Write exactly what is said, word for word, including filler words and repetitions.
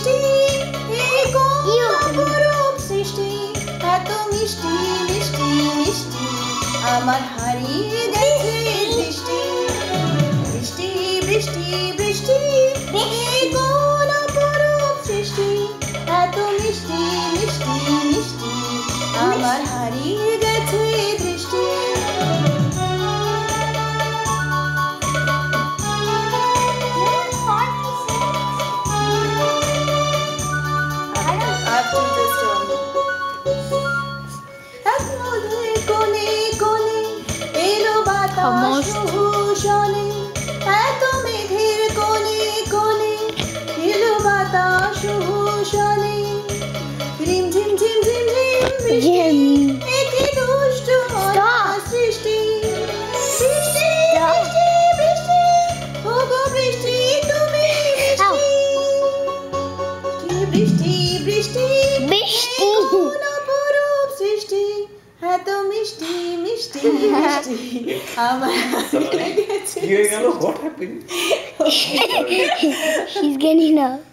বৃষ্টি এ কোন অপরূপ সৃষ্টি এত মিষ্টি মিষ্টি মিষ্টি আমার হারিয়ে গেছে দৃষ্টি বৃষ্টি বৃষ্টি বৃষ্টি এ কোন অপরূপ সৃষ্টি এত মিষ্টি মিষ্টি মিষ্টি আমার হারিয়ে গেছে দৃষ্টি শোনে এত মেঘের কোলে কোলে এলো বাতাস শোনে ঝিম ঝিম ঝিম ঝিম ঝিম একে দুষ্ট সৃষ্টি বৃষ্টি বৃষ্টি বৃষ্টি ওগো বৃষ্টি তুমি বৃষ্টি বৃষ্টি বৃষ্টি কোন অপরূপ সৃষ্টি এত মিষ্টি মিষ্টি মিষ্টি আমার What happened? She's getting up.